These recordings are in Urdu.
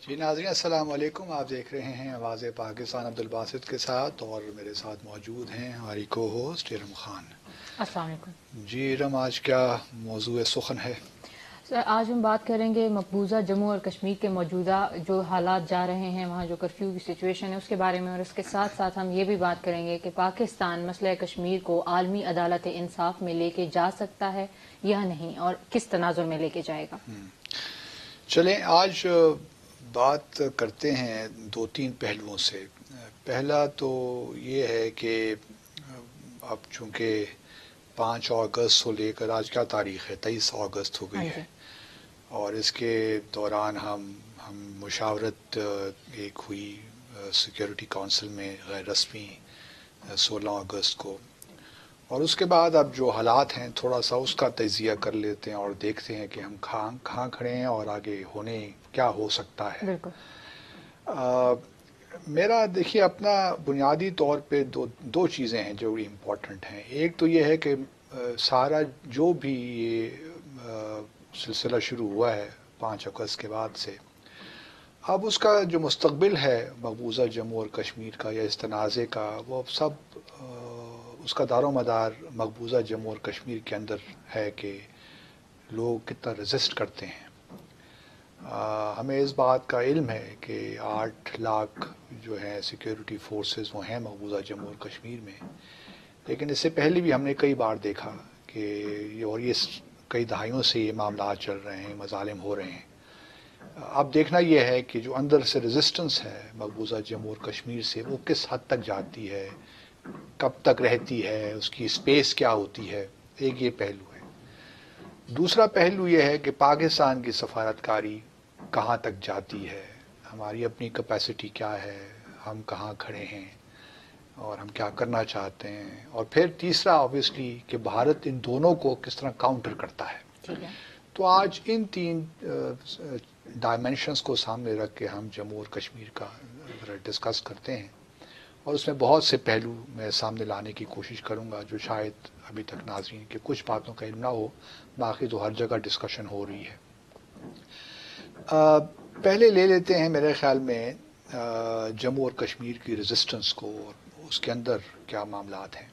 جی ناظرین السلام علیکم، آپ دیکھ رہے ہیں آواز پاکستان عبدالباسط کے ساتھ، اور میرے ساتھ موجود ہیں ہماری کو ہوسٹ ارم خان۔ السلام علیکم جی ارم، آج کیا موضوع سخن ہے؟ سر، آج ہم بات کریں گے مقبوضہ جموں اور کشمیر کے موجودہ جو حالات جا رہے ہیں، وہاں جو کرفیو کی سچویشن ہے اس کے بارے میں، اور اس کے ساتھ ساتھ ہم یہ بھی بات کریں گے کہ پاکستان مسئلہ کشمیر کو عالمی عدالت انصاف میں لے کے جا سکتا ہے یا نہیں، اور کس تناظر میں لے کے جائے گا۔ چلیں آج بات کرتے ہیں دو تین پہلوؤں سے۔ پہلا تو یہ ہے کہ اب چونکہ 5 اگست سے لے کر آج کیا تاریخ ہے، 23 اگست ہو ہاں گئی ہے، جی، اور اس کے دوران ہم مشاورت ایک ہوئی سیکیورٹی کونسل میں غیر رسمی 16 اگست کو، اور اس کے بعد اب جو حالات ہیں تھوڑا سا اس کا تجزیہ کر لیتے ہیں اور دیکھتے ہیں کہ ہم کہاں کھڑے ہیں اور آگے ہونے کیا ہو سکتا ہے۔ بالکل میرا دیکھیے اپنا بنیادی طور پہ دو چیزیں ہیں جو امپورٹنٹ ہیں۔ ایک تو یہ ہے کہ سارا جو بھی یہ سلسلہ شروع ہوا ہے 5 اگست کے بعد سے، اب اس کا جو مستقبل ہے مقبوضہ جموں اور کشمیر کا یا اس تنازع کا، وہ سب اس کا دار و مدار مقبوضہ جموں اور کشمیر کے اندر ہے کہ لوگ کتنا رزسٹ کرتے ہیں۔ ہمیں اس بات کا علم ہے کہ 8 لاکھ جو ہیں سیکیورٹی فورسز وہ ہیں مقبوضہ جموں اور کشمیر میں، لیکن اس سے پہلے بھی ہم نے کئی بار دیکھا کہ یہ کئی دہائیوں سے یہ معاملات چل رہے ہیں، مظالم ہو رہے ہیں۔ اب دیکھنا یہ ہے کہ جو اندر سے ریزسٹنس ہے مقبوضہ جموں اور کشمیر سے، وہ کس حد تک جاتی ہے، کب تک رہتی ہے، اس کی اسپیس کیا ہوتی ہے۔ ایک یہ پہلو ہے۔ دوسرا پہلو یہ ہے کہ پاکستان کی سفارتکاری کہاں تک جاتی ہے، ہماری اپنی کیپیسٹی کیا ہے، ہم کہاں کھڑے ہیں اور ہم کیا کرنا چاہتے ہیں، اور پھر تیسرا آبویسلی کہ بھارت ان دونوں کو کس طرح کاؤنٹر کرتا ہے۔ ٹھیک ہے، تو آج ان تین ڈائمینشنز کو سامنے رکھ کے ہم جموں اور کشمیر کا ذرا ڈسکس کرتے ہیں، اور اس میں بہت سے پہلو میں سامنے لانے کی کوشش کروں گا جو شاید ابھی تک ناظرین کے کچھ باتوں کا علم نہ ہو، باقی تو ہر جگہ ڈسکشن ہو رہی ہے۔ پہلے لے لیتے ہیں میرے خیال میں جموں اور کشمیر کی ریزسٹنس کو اور اس کے اندر کیا معاملات ہیں۔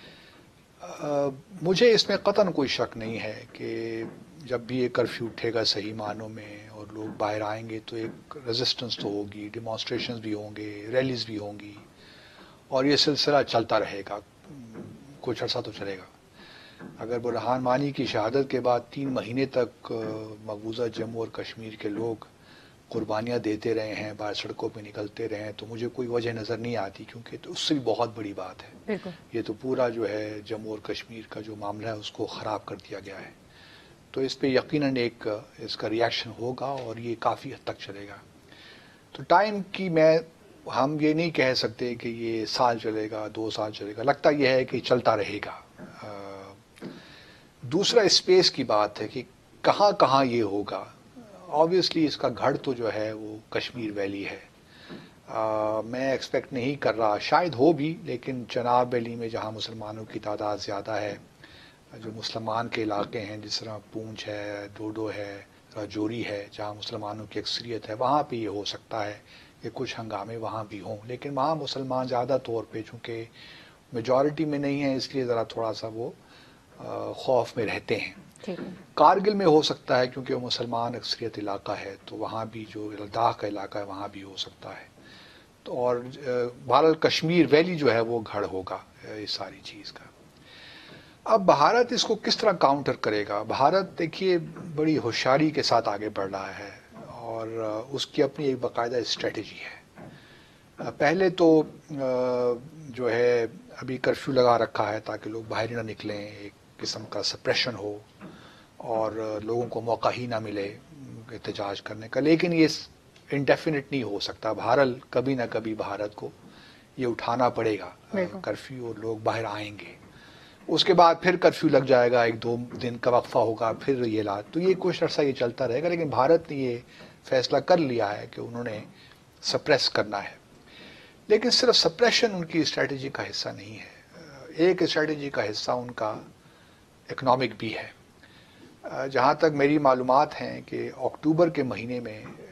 مجھے اس میں قطعاً کوئی شک نہیں ہے کہ جب بھی یہ کرفیو اٹھے گا صحیح معنوں میں اور لوگ باہر آئیں گے تو ایک ریزسٹنس تو ہوگی، ڈیمانسٹریشنز بھی ہوں گے، ریلیز بھی ہوں گی، اور یہ سلسلہ چلتا رہے گا، کچھ عرصہ تو چلے گا۔ اگر برہان مانی کی شہادت کے بعد 3 مہینے تک مقبوضہ جموں اور کشمیر کے لوگ قربانیاں دیتے رہے ہیں، باہر سڑکوں پہ نکلتے رہے ہیں، تو مجھے کوئی وجہ نظر نہیں آتی، کیونکہ تو اس سے بھی بہت بڑی بات ہے۔ بالکل یہ تو پورا جو ہے جموں اور کشمیر کا جو معاملہ ہے اس کو خراب کر دیا گیا ہے، تو اس پہ یقیناً ایک اس کا ریاکشن ہوگا اور یہ کافی حد تک چلے گا۔ تو ٹائم کی ہم یہ نہیں کہہ سکتے کہ یہ سال چلے گا، 2 سال چلے گا، لگتا یہ ہے کہ چلتا رہے گا۔ دوسرا اسپیس کی بات ہے کہ کہاں کہاں یہ ہوگا۔ آبویسلی اس کا گھڑ تو جو ہے وہ کشمیر ویلی ہے۔ میں ایکسپیکٹ نہیں کر رہا، شاید ہو بھی، لیکن چناب ویلی میں جہاں مسلمانوں کی تعداد زیادہ ہے، جو مسلمان کے علاقے ہیں جس طرح پونچھ ہے، ڈوڈو ہے، راجوری ہے، جہاں مسلمانوں کی اکثریت ہے، وہاں پہ یہ ہو سکتا ہے کہ کچھ ہنگامے وہاں بھی ہوں، لیکن وہاں مسلمان زیادہ طور پہ چونکہ میجورٹی میں نہیں ہیں، اس لیے ذرا تھوڑا سا وہ خوف میں رہتے ہیں۔ ٹھیک ہے، کارگل میں ہو سکتا ہے کیونکہ وہ مسلمان اکثریت علاقہ ہے، تو وہاں بھی جو لداخ کا علاقہ ہے وہاں بھی ہو سکتا ہے۔ تو اور بہرحال کشمیر ویلی جو ہے وہ گھڑ ہوگا اس ساری چیز کا۔ اب بھارت اس کو کس طرح کاؤنٹر کرے گا؟ بھارت دیکھیے بڑی ہوشیاری کے ساتھ آگے بڑھ رہا ہے، اور اس کی اپنی ایک باقاعدہ اسٹریٹجی ہے۔ پہلے تو جو ہے ابھی کرفیو لگا رکھا ہے تاکہ لوگ باہر نہ نکلیں، ایک قسم کا سپریشن ہو اور لوگوں کو موقع ہی نہ ملے احتجاج کرنے کا، لیکن یہ انڈیفینٹ نہیں ہو سکتا۔ بہرحال کبھی نہ کبھی بھارت کو یہ اٹھانا پڑے گا بالکل کرفیو، اور لوگ باہر آئیں گے۔ اس کے بعد پھر کرفیو لگ جائے گا، 1-2 دن کا وقفہ ہوگا، پھر یہ تو یہ کچھ عرصہ یہ چلتا رہے گا، لیکن بھارت نے یہ فیصلہ کر لیا ہے کہ انہوں نے سپریس کرنا ہے۔ لیکن صرف سپریشن ان کی اسٹریٹجی کا حصہ نہیں ہے، ایک اسٹریٹجی کا حصہ ان کا اکنامک بھی ہے۔ جہاں تک میری معلومات ہیں کہ اکتوبر کے مہینے میں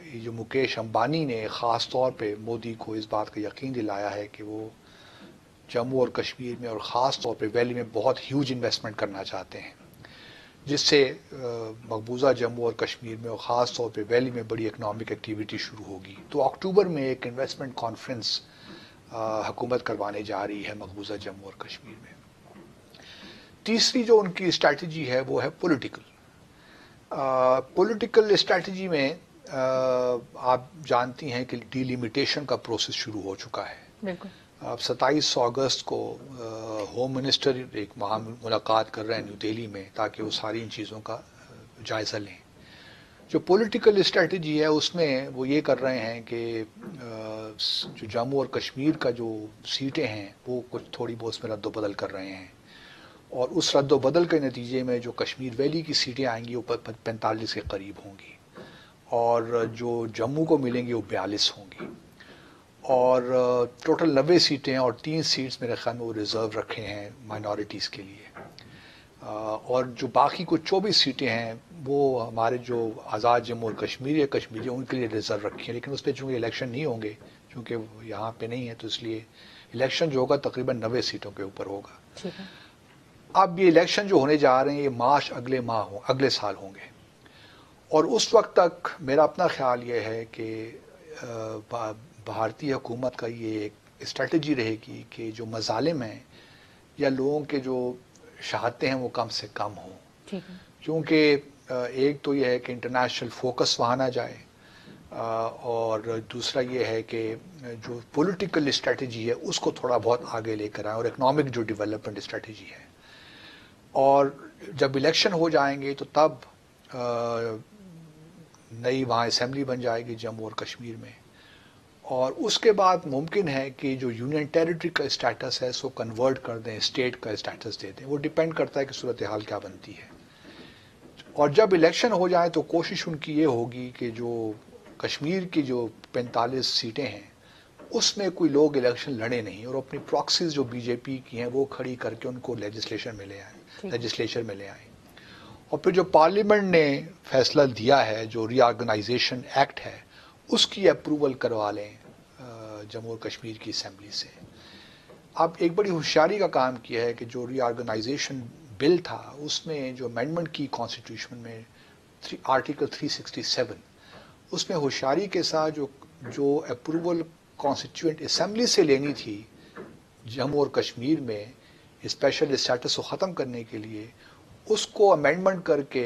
یہ جو مکیش امبانی نے خاص طور پہ مودی کو اس بات کا یقین دلایا ہے کہ وہ جموں اور کشمیر میں اور خاص طور پہ ویلی میں بہت ہیوج انویسٹمنٹ کرنا چاہتے ہیں، جس سے مقبوضہ جموں اور کشمیر میں اور خاص طور پہ ویلی میں بڑی اکنامک ایکٹیویٹی شروع ہوگی۔ تو اکتوبر میں ایک انویسٹمنٹ کانفرنس حکومت کروانے جا رہی ہے مقبوضہ جموں اور کشمیر میں۔ تیسری جو ان کی اسٹریٹجی ہے وہ ہے پولیٹیکل۔ پولیٹیکل اسٹریٹجی میں آپ جانتی ہیں کہ ڈی لیمیٹیشن کا پروسیس شروع ہو چکا ہے۔ بالکل۔ اب 27 اگست کو ہوم منسٹر ایک وہاں ملاقات کر رہے ہیں نیو دہلی میں، تاکہ وہ ساری ان چیزوں کا جائزہ لیں۔ جو پولیٹیکل اسٹریٹجی ہے اس میں وہ یہ کر رہے ہیں کہ جو جموں اور کشمیر کا جو سیٹیں ہیں وہ کچھ تھوڑی بہت اس میں رد و بدل کر رہے ہیں، اور اس رد و بدل کے نتیجے میں جو کشمیر ویلی کی سیٹیں آئیں گی وہ 45 کے قریب ہوں گی، اور جو جموں کو ملیں گی وہ 42 ہوں گی، اور ٹوٹل 90 سیٹیں اور 3 سیٹس میرے خیال میں وہ ریزرو رکھے ہیں مائنورٹیز کے لیے، اور جو باقی کچھ 24 سیٹیں ہیں وہ ہمارے جو آزاد جموں اور کشمیری ان کے لیے ریزرو رکھی ہیں، لیکن اس پہ چونکہ الیکشن نہیں ہوں گے، چونکہ یہاں پہ نہیں ہے، تو اس لیے الیکشن جو ہوگا تقریباً 90 سیٹوں کے اوپر ہوگا۔ ٹھیک ہے۔ اب یہ الیکشن جو ہونے جا رہے ہیں یہ مارچ اگلے سال ہوں گے، اور اس وقت تک میرا اپنا خیال یہ ہے کہ بھارتی حکومت کا یہ ایک اسٹریٹجی رہے گی کہ جو مظالم ہیں یا لوگوں کے جو شہادتیں ہیں وہ کم سے کم ہوں، ٹھیک ہے۔ کیونکہ ایک تو یہ ہے کہ انٹرنیشنل فوکس وہاں نہ جائے، اور دوسرا یہ ہے کہ جو پولیٹیکل اسٹریٹجی ہے اس کو تھوڑا بہت آگے لے کر آئیں، اور اکنامک جو ڈیولپمنٹ اسٹریٹجی ہے، اور جب الیکشن ہو جائیں گے تو تب نئی وہاں اسمبلی بن جائے گی جموں اور کشمیر میں، اور اس کے بعد ممکن ہے کہ جو یونین ٹیریٹری کا اسٹیٹس ہے اس کو کنورٹ کر دیں، اسٹیٹ کا اسٹیٹس دے دیں، وہ ڈیپینڈ کرتا ہے کہ صورتحال کیا بنتی ہے۔ اور جب الیکشن ہو جائے تو کوشش ان کی یہ ہوگی کہ جو کشمیر کی جو 45 سیٹیں ہیں اس میں کوئی لوگ الیکشن لڑے نہیں، اور اپنی پراکسیز جو بی جے پی کی ہیں وہ کھڑی کر کے ان کو لیجسلیچر میں لے آئیں، اور پھر جو پارلیمنٹ نے فیصلہ دیا ہے جو ری آرگنائزیشن ایکٹ ہے اس کی اپروول کروا لیں جموں اور کشمیر کی اسمبلی سے۔ اب ایک بڑی ہوشیاری کا کام کیا ہے کہ جو ری آرگنائزیشن بل تھا اس میں جو امینڈمنٹ کی کانسٹیٹیوشن میں آرٹیکل 367، اس میں ہوشیاری کے ساتھ جو اپروول کانسٹیٹیوئنٹ اسمبلی سے لینی تھی جموں اور کشمیر میں اسپیشل اسٹیٹس کو ختم کرنے کے لیے، اس کو امینڈمنٹ کر کے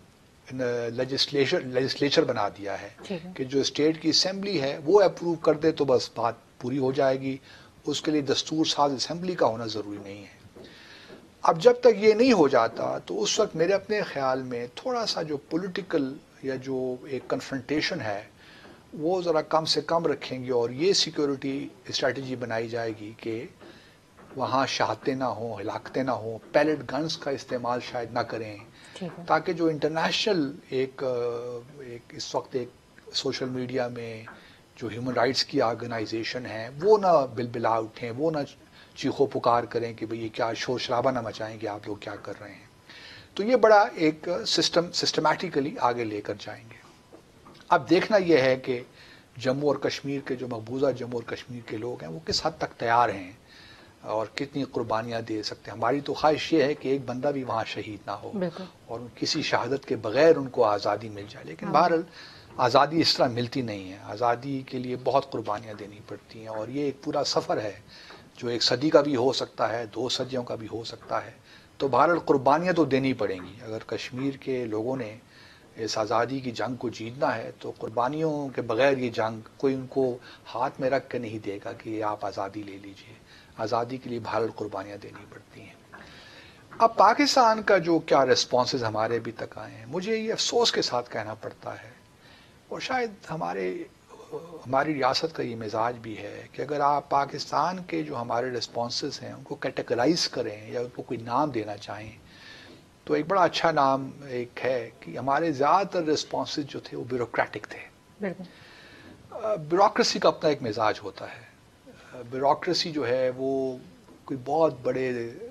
لیجسلیچر بنا دیا ہے ٹھیک ہے۔ کہ جو اسٹیٹ کی اسمبلی ہے وہ اپروو کر دے تو بس بات پوری ہو جائے گی، اس کے لیے دستور ساز اسمبلی کا ہونا ضروری نہیں ہے۔ اب جب تک یہ نہیں ہو جاتا تو اس وقت میرے اپنے خیال میں تھوڑا سا جو پولیٹیکل یا جو ایک کنفرنٹیشن ہے وہ ذرا کم سے کم رکھیں گے، اور یہ سیکیورٹی اسٹریٹجی بنائی جائے گی کہ وہاں شہادتیں نہ ہوں، ہلاکتیں نہ ہوں، پیلٹ گنز کا استعمال شاید نہ کریں، ٹھیک ہے۔ تاکہ جو انٹرنیشنل ایک اس وقت ایک سوشل میڈیا میں جو ہیومن رائٹس کی آرگنائزیشن ہیں وہ نہ بلبلا اٹھیں، وہ نہ چیخو پکار کریں کہ بھئی یہ کیا شور شرابہ نہ مچائیں کہ آپ لوگ کیا کر رہے ہیں۔ تو یہ بڑا ایک سسٹمیٹیکلی آگے لے کر جائیں گے۔ اب دیکھنا یہ ہے کہ جموں اور کشمیر کے جو مقبوضہ جموں اور کشمیر کے لوگ ہیں وہ کس حد تک تیار ہیں اور کتنی قربانیاں دے سکتے ہیں۔ ہماری تو خواہش یہ ہے کہ ایک بندہ بھی وہاں شہید نہ ہو، بالکل۔ اور کسی شہادت کے بغیر ان کو آزادی مل جائے، لیکن بہرحال آزادی اس طرح ملتی نہیں ہے، آزادی کے لیے بہت قربانیاں دینی پڑتی ہیں، اور یہ ایک پورا سفر ہے جو 1 صدی کا بھی ہو سکتا ہے، 2 صدیوں کا بھی ہو سکتا ہے۔ تو بہرحال قربانیاں تو دینی پڑیں گی، اگر کشمیر کے لوگوں نے اس آزادی کی جنگ کو جیتنا ہے تو قربانیوں کے بغیر یہ جنگ کوئی ان کو ہاتھ میں رکھ کے نہیں دے گا کہ آپ آزادی لے لیجئے۔ آزادی کے لیے بہرحال قربانیاں دینی پڑتی ہیں۔ اب پاکستان کا جو کیا ریسپانسز ہمارے ابھی تک آئے ہیں، مجھے یہ افسوس کے ساتھ کہنا پڑتا ہے، اور شاید ہماری ریاست کا یہ مزاج بھی ہے کہ اگر آپ پاکستان کے جو ہمارے ریسپانسز ہیں ان کو کیٹیگرائز کریں یا ان کو کوئی نام دینا چاہیں تو ایک بڑا اچھا نام ایک ہے کہ ہمارے زیادہ تر ریسپانسز جو تھے وہ بیوروکریٹک تھے۔ بالکل۔ بیوروکریسی کا اپنا ایک مزاج ہوتا ہے، بیوروکریسی جو ہے وہ کوئی بہت بڑے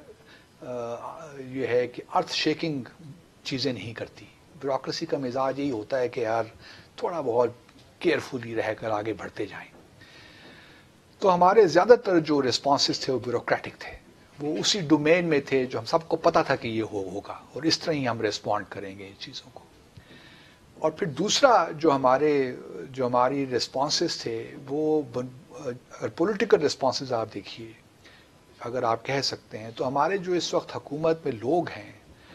یہ ہے کہ ارتھ شیکنگ چیزیں نہیں کرتی۔ بیوروکریسی کا مزاج یہی ہوتا ہے کہ یار تھوڑا بہت کیئرفلی رہ کر آگے بڑھتے جائیں. تو ہمارے زیادہ تر جو ریسپانسز تھے وہ بیوروکریٹک تھے, وہ اسی ڈومین میں تھے جو ہم سب کو پتا تھا کہ یہ ہوگا اور اس طرح ہی ہم ریسپونڈ کریں گے ان چیزوں کو. اور پھر دوسرا جو ہماری ریسپانسز تھے وہ پولیٹیکل ریسپانسز آپ دیکھیے, اگر آپ کہہ سکتے ہیں تو ہمارے جو اس وقت حکومت میں لوگ ہیں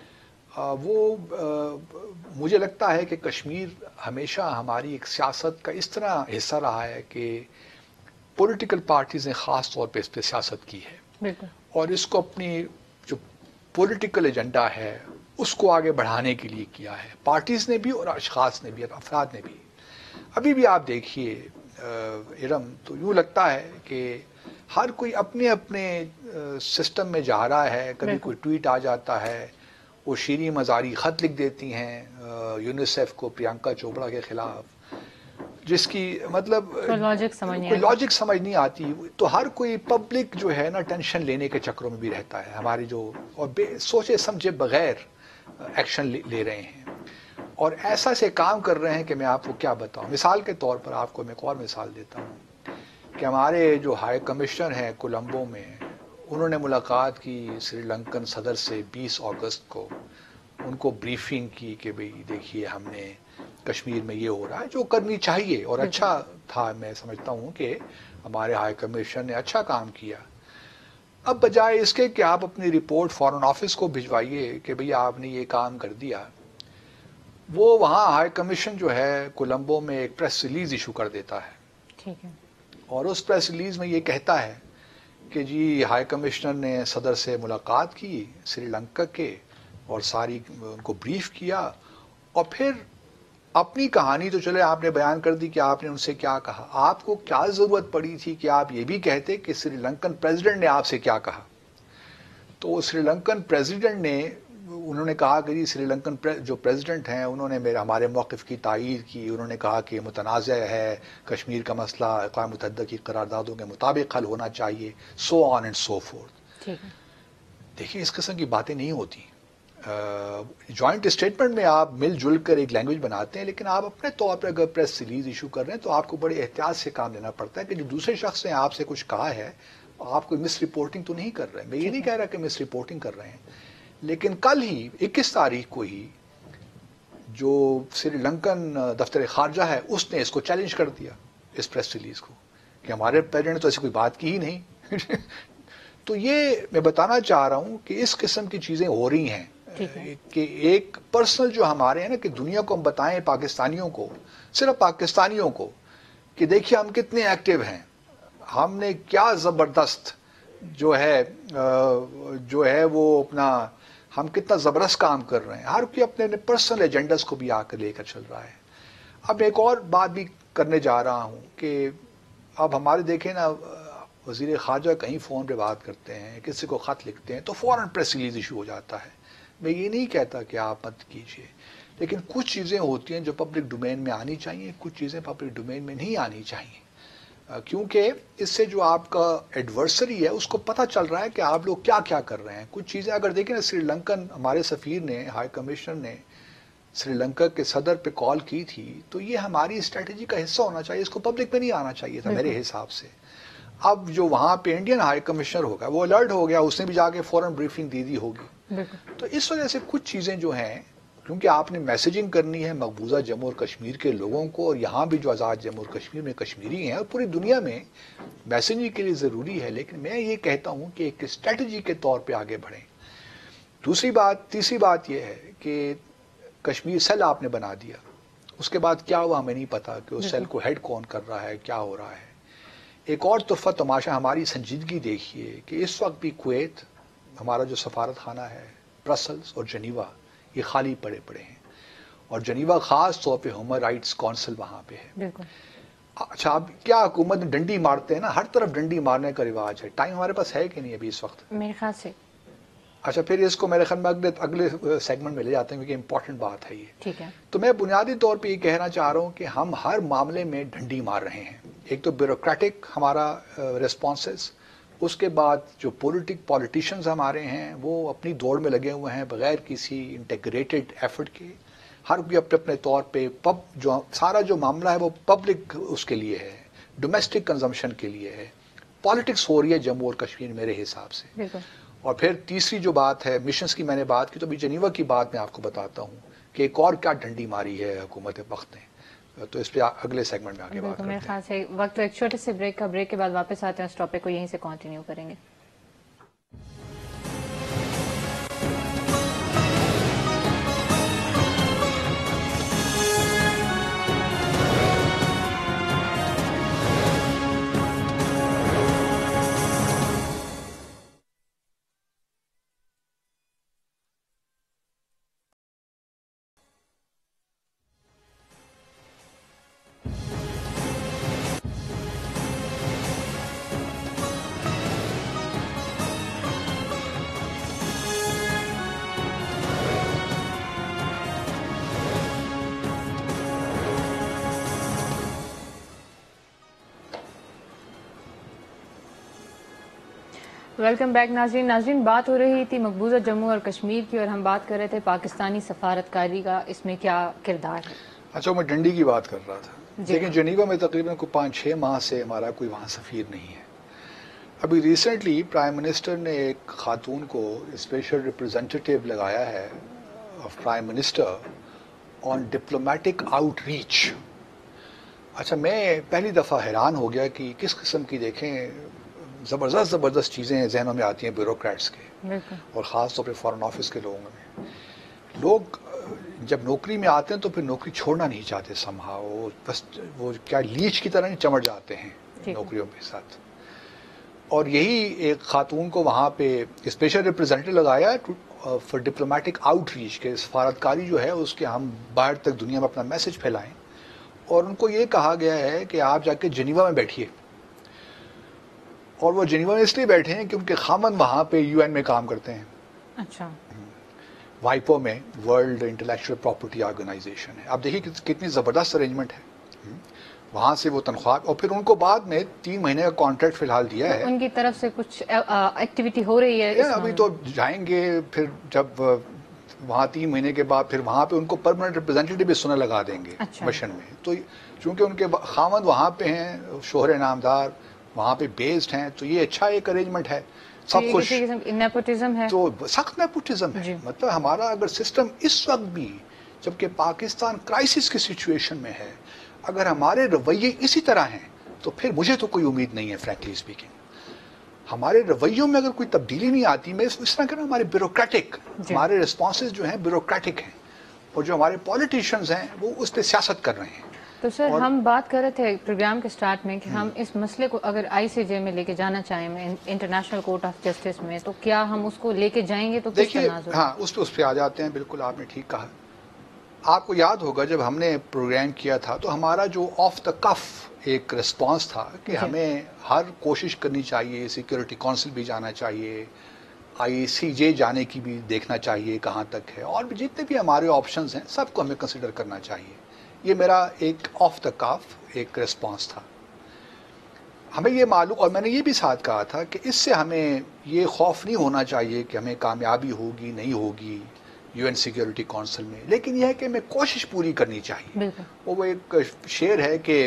وہ مجھے لگتا ہے کہ کشمیر ہمیشہ ہماری ایک سیاست کا اس طرح حصہ رہا ہے کہ پولیٹیکل پارٹیز نے خاص طور پہ اس پہ سیاست کی ہے بالکل, اور اس کو اپنی جو پولیٹیکل ایجنڈا ہے اس کو آگے بڑھانے کے لیے کیا ہے, پارٹیز نے بھی اور اشخاص نے بھی, افراد نے بھی. ابھی بھی آپ دیکھیے ارم, تو یوں لگتا ہے کہ ہر کوئی اپنے اپنے سسٹم میں جا رہا ہے. کبھی کوئی ٹویٹ آ جاتا ہے, وہ شیریں مزاری خط لکھ دیتی ہیں یونیسیف کو پرینکا چوپڑا کے خلاف, جس کی مطلب کوئی لاجک سمجھ نہیں آتی. تو ہر کوئی پبلک جو ہے نا ٹینشن لینے کے چکروں میں بھی رہتا ہے ہماری جو, اور سوچے سمجھے بغیر ایکشن لے رہے ہیں اور ایسا سے کام کر رہے ہیں کہ میں آپ کو کیا بتاؤں. مثال کے طور پر آپ کو میں ایک اور مثال دیتا ہوں کہ ہمارے جو ہائی کمشنر ہیں کولمبو میں, انہوں نے ملاقات کی سری لنکن صدر سے 20 اگست کو, ان کو بریفنگ کی کہ بھئی دیکھیے ہم نے کشمیر میں یہ ہو رہا ہے, جو کرنی چاہیے اور اچھا تھا. میں سمجھتا ہوں کہ ہمارے ہائی کمشنر نے اچھا کام کیا. اب بجائے اس کے کہ آپ اپنی رپورٹ فارن آفس کو بھجوائیے کہ بھئی آپ نے یہ کام کر دیا, وہ وہاں ہائی کمیشن جو ہے کولمبو میں ایک پریس ریلیز ایشو کر دیتا ہے. ٹھیک ہے, اور اس پریس ریلیز میں یہ کہتا ہے کہ جی ہائی کمشنر نے صدر سے ملاقات کی سری لنکا کے اور ساری ان کو بریف کیا, اور پھر اپنی کہانی تو چلے آپ نے بیان کر دی کہ آپ نے ان سے کیا کہا. آپ کو کیا ضرورت پڑی تھی کہ آپ یہ بھی کہتے کہ سری لنکن پریزیڈنٹ نے آپ سے کیا کہا. تو سری لنکن پریزیڈنٹ نے, انہوں نے کہا کہ سری لنکن جو پریزیڈنٹ ہیں انہوں نے ہمارے موقف کی تائید کی. انہوں نے کہا کہ متنازع ہے, کشمیر کا مسئلہ اقوام متحدہ کی قراردادوں کے مطابق حل ہونا چاہیے, سو آن اینڈ سو فورتھ. دیکھیے اس قسم کی باتیں نہیں ہوتی. جوائنٹ اسٹیٹمنٹ میں آپ مل جل کر ایک لینگویج بناتے ہیں, لیکن آپ اپنے طور پر اگر پریس ریلیز ایشو کر رہے ہیں تو آپ کو بڑے احتیاط سے کام لینا پڑتا ہے کہ جو دوسرے شخص نے آپ سے کچھ کہا ہے آپ کوئی مس رپورٹنگ تو نہیں کر رہے ہیں. میں یہ نہیں کہہ رہا کہ مس رپورٹنگ کر رہے ہیں, لیکن کل ہی 21 تاریخ کو ہی جو سری لنکن دفتر خارجہ ہے اس نے اس کو چیلنج کر دیا اس پریس ریلیز کو کہ ہمارے پیرنٹ نے تو ایسی کوئی بات کی ہی نہیں. تو یہ میں بتانا چاہ رہا ہوں کہ اس قسم کی چیزیں ہو رہی ہیں کہ ایک پرسنل جو ہمارے ہیں نا کہ دنیا کو ہم بتائیں, پاکستانیوں کو, صرف پاکستانیوں کو, کہ دیکھیے ہم کتنے ایکٹیو ہیں, ہم نے کیا زبردست جو ہے وہ اپنا, ہم کتنا زبردست کام کر رہے ہیں. ہر کوئی اپنے اپنے پرسنل ایجنڈاز کو بھی آ کر لے کر چل رہا ہے. اب ایک اور بات بھی کرنے جا رہا ہوں کہ اب ہمارے دیکھیں نا وزیر خارجہ کہیں فون پہ بات کرتے ہیں, کسی کو خط لکھتے ہیں تو فوراً پریس ریلیز ایشو ہو جاتا ہے. میں یہ نہیں کہتا کہ آپ مت کیجیے, لیکن کچھ چیزیں ہوتی ہیں جو پبلک ڈومین میں آنی چاہیے, کچھ چیزیں پبلک ڈومین میں نہیں آنی چاہیے, کیونکہ اس سے جو آپ کا ایڈورسری ہے اس کو پتہ چل رہا ہے کہ آپ لوگ کیا کیا کر رہے ہیں. کچھ چیزیں اگر دیکھیں نا, سری لنکن ہمارے سفیر نے, ہائی کمشنر نے سری لنکا کے صدر پہ کال کی تھی, تو یہ ہماری اسٹریٹجی کا حصہ ہونا چاہیے, اس کو پبلک میں نہیں آنا چاہیے تھا میرے حساب سے. اب جو وہاں پہ انڈین ہائی کمشنر ہوگا وہ الرٹ ہو گیا, اس نے بھی جا کے فوراً بریفنگ دے دی ہوگی. تو اس وجہ سے کچھ چیزیں جو ہیں, کیونکہ آپ نے میسیجنگ کرنی ہے مقبوضہ جموں اور کشمیر کے لوگوں کو, اور یہاں بھی جو آزاد جموں اور کشمیر میں کشمیری ہیں اور پوری دنیا میں میسیجنگ کے لیے ضروری ہے, لیکن میں یہ کہتا ہوں کہ ایک اسٹریٹجی کے طور پہ آگے بڑھیں. تیسری بات یہ ہے کہ کشمیر سیل آپ نے بنا دیا, اس کے بعد کیا ہوا ہمیں نہیں پتا کہ اس سیل کو ہیڈ کون کر رہا ہے, کیا ہو رہا ہے. ایک اور تحفہ تماشا ہماری سنجیدگی دیکھیے کہ اس وقت بھی کویت, ہمارا جو سفارت خانہ ہے, برسلز اور جنیوا, یہ خالی پڑے ہیں, اور جنیوا خاص طور پہ ہیومن رائٹس کونسل وہاں پہ ہے. اچھا, اب کیا حکومت ڈنڈی مارتے ہیں نا, ہر طرف ڈنڈی مارنے کا رواج ہے. ٹائم ہمارے پاس ہے کہ نہیں ابھی اس وقت؟ میرے خیال سے اچھا, پھر اس کو میرے خیال میں اگلے سیگمنٹ میں لے جاتے ہیں کیونکہ امپورٹنٹ بات ہے یہ. ٹھیک ہے. تو میں بنیادی طور پہ یہ کہنا چاہ رہا ہوں کہ ہم ہر معاملے میں ڈنڈی مار رہے ہیں. ایک تو بیوروکریٹک ہمارا ریسپانسز, اس کے بعد جو پولیٹیشنز ہمارے ہیں وہ اپنی دوڑ میں لگے ہوئے ہیں بغیر کسی انٹیگریٹڈ ایفرٹ کے, ہر کوئی اپنے اپنے طور پہ جو سارا جو معاملہ ہے وہ پبلک اس کے لیے ہے، ڈومیسٹک کنزمپشن کے لیے ہے، پالیٹکس ہو رہی ہے جموں اور کشمیر میرے حساب سے. بالکل. اور پھر تیسری جو بات ہے مشنز کی میں نے بات کی، تو ابھی جنیوا کی بات میں آپ کو بتاتا ہوں کہ ایک اور کیا ڈنڈی ماری ہے حکومت وقت نے، تو اس پہ اگلے سیگمنٹ میں آگے بات کرتے ہیں. میرے خیال سے وقت ایک چھوٹے سے بریک کا، بریک کے بعد واپس آتے ہیں، اس ٹاپک کو یہیں سے کنٹینیو کریں گے. ویلکم بیک ناظرین بات ہو رہی تھی مقبوضہ جموں اور کشمیر کی، اور ہم بات کر رہے تھے پاکستانی سفارتکاری کا اس میں کیا کردار ہے. اچھا، میں ڈنڈی کی بات کر رہا تھا. جی. لیکن جنیوا میں تقریباً کوئی 5-6 ماہ سے ہمارا کوئی وہاں سفیر نہیں ہے. ابھی ریسنٹلی پرائم منسٹر نے ایک خاتون کو اسپیشل ریپرزینٹیٹیو لگایا ہے of prime minister on diplomatic outreach. اچھا، میں پہلی دفعہ حیران ہو گیا کہ کس قسم کی دیکھیں زبردست چیزیں ذہنوں میں آتی ہیں بیوروکریٹس کے، اور خاص طور پہ فارن آفس کے لوگوں میں. لوگ جب نوکری میں آتے ہیں تو پھر نوکری چھوڑنا نہیں چاہتے سمہا، وہ بس وہ کیا لیچ کی طرح نہیں چمٹ جاتے ہیں نوکریوں کے ساتھ. اور یہی ایک خاتون کو وہاں پہ اسپیشل ریپرزینٹیو لگایا فار ڈپلومیٹک آؤٹ ریچ، کے سفارتکاری جو ہے اس کے ہم باہر تک دنیا میں اپنا میسج پھیلائیں. اور ان کو یہ کہا گیا ہے کہ آپ جا کے جنیوا میں بیٹھیے. اور وہ جنیوا میں اس لیے بیٹھے ہیں کیونکہ خامن وہاں پہ UN میں کام کرتے ہیں. اچھا. وائپو میں ورلڈ انٹلیکچوئل پراپرٹی آرگنائزیشن ہے. آپ دیکھیے کتنی زبردست ارینجمنٹ ہے. وہاں سے وہ تنخواہ، اور پھر ان کو بعد میں 3 مہینے کا کانٹریکٹ فی الحال دیا ہے. ان کی طرف سے کچھ ایکٹیویٹی ہو رہی ہے ابھی تو جائیں گے، پھر جب وہاں 3 مہینے کے بعد پھر وہاں پہ ان کو پرماننٹ ریپرزینٹیٹیو بھی سنا لگا دیں گے مشن میں. تو چونکہ ان کے خامد وہاں پہ ہیں، شوہر نامدار وہاں پہ بیسڈ ہیں، تو یہ اچھا ایک ارینجمنٹ ہے. سب خوش. نیپوٹزم ہے، تو سخت نیپوٹزم ہے. مطلب ہمارا اگر سسٹم اس وقت بھی جبکہ پاکستان کرائسس کی سچویشن میں ہے، اگر ہمارے رویے اسی طرح ہیں تو پھر مجھے تو کوئی امید نہیں ہے فرینکلی اسپیکنگ. ہمارے رویوں میں اگر کوئی تبدیلی نہیں آتی، میں اس طرح کہہ رہا ہوں ہمارے بیوروکریٹک، ہمارے رسپانسز جو ہیں بیوروکریٹک ہیں، اور جو ہمارے پولیٹیشینز ہیں وہ اس پہ سیاست کر رہے ہیں. تو سر ہم بات کر رہے تھے پروگرام کے سٹارٹ میں کہ ہم اس مسئلے کو اگر ICJ میں لے کے جانا چاہیں، انٹرنیشنل کورٹ آف جسٹس میں، تو کیا ہم اس کو لے کے جائیں گے؟ تو دیکھیے، ہاں اس پہ آ جاتے ہیں. بالکل آپ نے ٹھیک کہا. آپ کو یاد ہوگا جب ہم نے پروگرام کیا تھا تو ہمارا جو آف دا کف ایک رسپانس تھا کہ ہمیں ہر کوشش کرنی چاہیے، سیکورٹی کونسل بھی جانا چاہیے، ICJ جانے کی بھی دیکھنا چاہیے کہاں تک ہے، اور بھی جتنے بھی ہمارے آپشنز ہیں سب کو ہمیں کنسیڈر کرنا چاہیے. یہ میرا ایک آف دا کف ایک رسپانس تھا. ہمیں یہ معلوم، اور میں نے یہ بھی ساتھ کہا تھا کہ اس سے ہمیں یہ خوف نہیں ہونا چاہیے کہ ہمیں کامیابی ہوگی نہیں ہوگی UN سیکورٹی کونسل میں، لیکن یہ ہے کہ ہمیں کوشش پوری کرنی چاہیے. وہ ایک شعر ہے کہ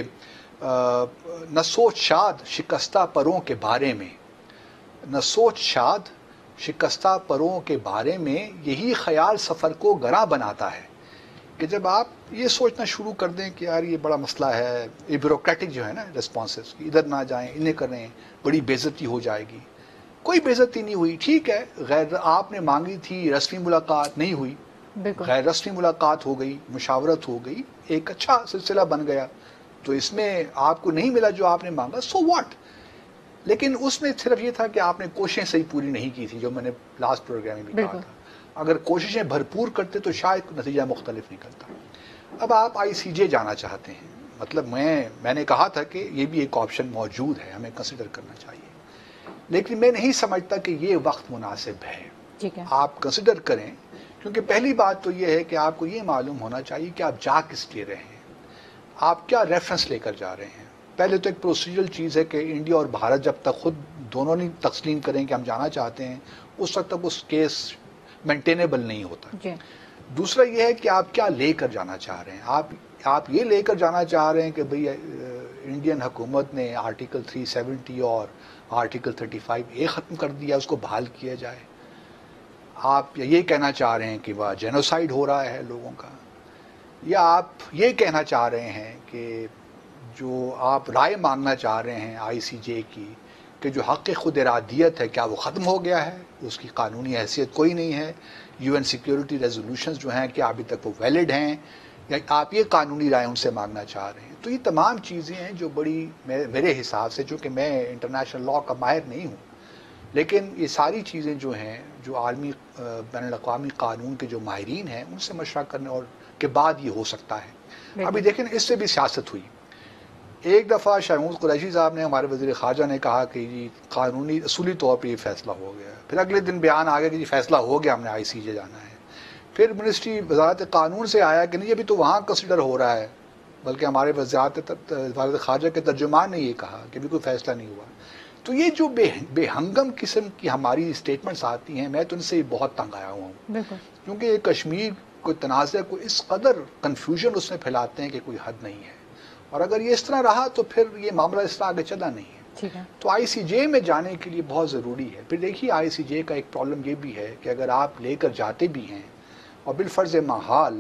نہ سوچ شاد شکستہ پروں کے بارے میں، نہ سوچ شاد شکستہ پروں کے بارے میں، یہی خیال سفر کو گراں بناتا ہے. کہ جب آپ یہ سوچنا شروع کر دیں کہ یار یہ بڑا مسئلہ ہے، یہ بیوروکریٹک جو ہے نا رسپانسز، ادھر نہ جائیں، انہیں کریں، بڑی بے عزتی ہو جائے گی. کوئی بے عزتی نہیں ہوئی. ٹھیک ہے، غیر آپ نے مانگی تھی رسمی ملاقات نہیں ہوئی، غیر رسمی ملاقات ہو گئی، مشاورت ہو گئی، ایک اچھا سلسلہ بن گیا. تو اس میں آپ کو نہیں ملا جو آپ نے مانگا، سو واٹ. لیکن اس میں صرف یہ تھا کہ آپ نے کوششیں صحیح پوری نہیں کی تھی، جو میں نے لاسٹ پروگرام میں بھی کہا تھا. اگر کوششیں بھرپور کرتے تو شاید نتیجہ مختلف نکلتا. اب آپ ICJ جانا چاہتے ہیں، مطلب میں نے کہا تھا کہ یہ بھی ایک آپشن موجود ہے، ہمیں کنسیڈر کرنا چاہیے. لیکن میں نہیں سمجھتا کہ یہ وقت مناسب ہے. آپ کنسیڈر کریں، کیونکہ پہلی بات تو یہ ہے کہ آپ کو یہ معلوم ہونا چاہیے کہ آپ جا کس لیے رہے ہیں، آپ کیا ریفرنس لے کر جا رہے ہیں. پہلے تو ایک پروسیجرل چیز ہے کہ انڈیا اور بھارت جب تک خود دونوں نہیں تسلیم کریں کہ ہم جانا چاہتے ہیں، اس وقت تک اس کیس مینٹینیبل نہیں ہوتا. دوسرا یہ ہے کہ آپ کیا لے کر جانا چاہ رہے ہیں. آپ یہ لے کر جانا چاہ رہے ہیں کہ بھئی انڈین حکومت نے آرٹیکل 370 اور آرٹیکل 35A ختم کر دیا, اس کو بحال کیا جائے. آپ یہ کہنا چاہ رہے ہیں کہ وہ جینوسائیڈ ہو رہا ہے لوگوں کا, یا آپ یہ کہنا چاہ رہے ہیں کہ جو آپ رائے مانگنا چاہ رہے ہیں ICJ کی کہ جو حق خود ارادیت ہے کیا وہ ختم ہو گیا ہے, اس کی قانونی حیثیت کوئی نہیں ہے, UN سیکیورٹی ریزولوشنز جو ہیں کیا ابھی تک وہ ویلڈ ہیں, یا آپ یہ قانونی رائے ان سے مانگنا چاہ رہے ہیں. تو یہ تمام چیزیں ہیں جو بڑی میرے حساب سے, چونکہ میں انٹرنیشنل لا کا ماہر نہیں ہوں, لیکن یہ ساری چیزیں جو ہیں جو عالمی بین الاقوامی قانون کے جو ماہرین ہیں ان سے مشورہ کرنے اور کے بعد یہ ہو سکتا ہے. ابھی دیکھیں اس سے بھی سیاست ہوئی. ایک دفعہ شاہ محمود قریشی صاحب نے, ہمارے وزیر خارجہ نے کہا کہ جی قانونی اصولی طور پہ یہ فیصلہ ہو گیا. پھر اگلے دن بیان آ گیا کہ جی فیصلہ ہو گیا, ہم نے ICJ جانا ہے. پھر منسٹری وزارت قانون سے آیا کہ نہیں ابھی تو وہاں کنسیڈر ہو رہا ہے, بلکہ ہمارے وزارت خارجہ کے ترجمان نے یہ کہا کہ ابھی کوئی فیصلہ نہیں ہوا. تو یہ جو بے ہنگم قسم کی ہماری اسٹیٹمنٹس آتی ہیں, میں تو ان سے بہت تنگ آیا ہوا ہوں, کیونکہ یہ کشمیر کو تنازع کو اس قدر کنفیوژن اس میں پھیلاتے ہیں کہ کوئی حد نہیں ہے. اور اگر یہ اس طرح رہا تو پھر یہ معاملہ اس طرح آگے چلا نہیں ہے. تو ICJ میں جانے کے لیے بہت ضروری ہے. پھر دیکھیے ICJ کا ایک پرابلم یہ بھی ہے کہ اگر آپ لے کر جاتے بھی ہیں اور بالفرض محال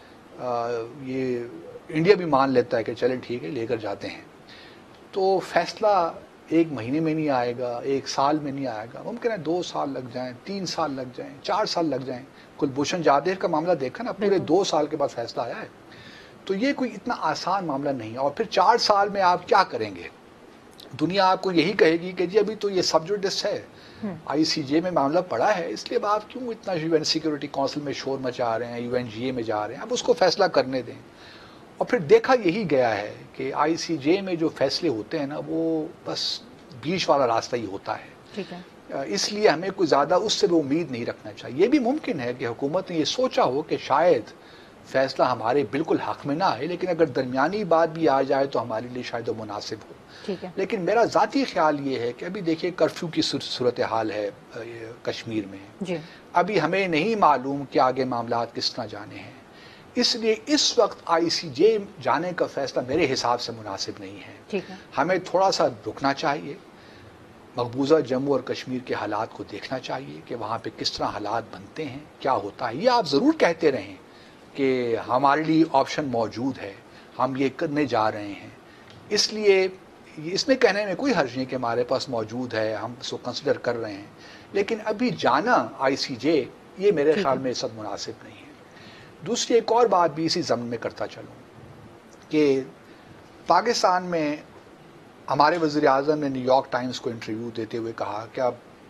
یہ انڈیا بھی مان لیتا ہے کہ چلیں ٹھیک ہے لے کر جاتے ہیں, تو فیصلہ 1 مہینے میں نہیں آئے گا, 1 سال میں نہیں آئے گا, ممکن ہے 2 سال لگ جائیں, 3 سال لگ جائیں, 4 سال لگ جائیں. کلبھوشن جادیو کا معاملہ دیکھا نا, پورے 2 سال کے بعد فیصلہ آیا ہے. تو یہ کوئی اتنا آسان معاملہ نہیں ہے. اور پھر 4 سال میں آپ کیا کریں گے؟ دنیا آپ کو یہی کہے گی کہ جی ابھی تو یہ سب جوڈس ہے, ICJ میں معاملہ پڑا ہے, اس لیے اب آپ کیوں اتنا UN سیکیورٹی کونسل میں شور مچا رہے ہیں, UNGA میں جا رہے ہیں, اب اس کو فیصلہ کرنے دیں. اور پھر دیکھا یہی گیا ہے کہ ICJ میں جو فیصلے ہوتے ہیں نا وہ بس بیچ والا راستہ ہی ہوتا ہے. اس لیے ہمیں کوئی زیادہ اس سے بھی امید نہیں رکھنا چاہیے. یہ بھی ممکن ہے کہ حکومت نے یہ سوچا ہو کہ شاید فیصلہ ہمارے بالکل حق میں نہ آئے, لیکن اگر درمیانی بات بھی آ جائے تو ہمارے لیے شاید وہ مناسب ہو. لیکن میرا ذاتی خیال یہ ہے کہ ابھی دیکھیے کرفیو کی صورتحال ہے کشمیر میں, ابھی ہمیں نہیں معلوم کہ آگے معاملات کس طرح جانے ہیں. اس لیے اس وقت ICJ جانے کا فیصلہ میرے حساب سے مناسب نہیں ہے. ہمیں تھوڑا سا رکنا چاہیے, مقبوضہ جموں اور کشمیر کے حالات کو دیکھنا چاہیے کہ وہاں پہ کس طرح حالات بنتے ہیں, کیا ہوتا ہے. یہ آپ ضرور کہتے رہیں کہ ہمارے لیے آپشن موجود ہے, ہم یہ کرنے جا رہے ہیں, اس لیے اس میں کہنے میں کوئی حرج نہیں کہ ہمارے پاس موجود ہے, ہم اس کو کنسیڈر کر رہے ہیں. لیکن ابھی جانا ICJ یہ میرے خیال میں سب مناسب نہیں ہے. دوسری ایک اور بات بھی اسی ضمن میں کرتا چلوں کہ پاکستان میں ہمارے وزیر اعظم نے نیو یارک ٹائمز کو انٹرویو دیتے ہوئے کہا کہ اب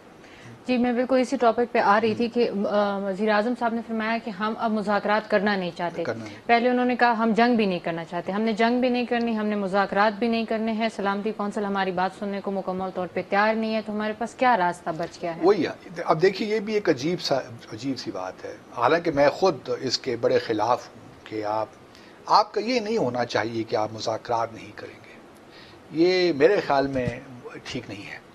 جی میں بالکل اسی ٹاپک پہ آ رہی تھی کہ وزیر اعظم صاحب نے فرمایا کہ ہم اب مذاکرات کرنا نہیں چاہتے. پہلے انہوں نے کہا ہم جنگ بھی نہیں کرنا چاہتے, ہم نے جنگ بھی نہیں کرنی, ہم نے مذاکرات بھی نہیں کرنے ہیں, سلامتی کونسل ہماری بات سننے کو مکمل طور پہ تیار نہیں ہے, تو ہمارے پاس کیا راستہ بچ گیا ہے؟ وہی اب دیکھیے یہ بھی ایک عجیب سی بات ہے. حالانکہ میں خود اس کے بڑے خلاف ہوں کہ آپ کا یہ نہیں ہونا چاہیے کہ آپ مذاکرات نہیں کریں گے, یہ میرے خیال میں ٹھیک نہیں ہے.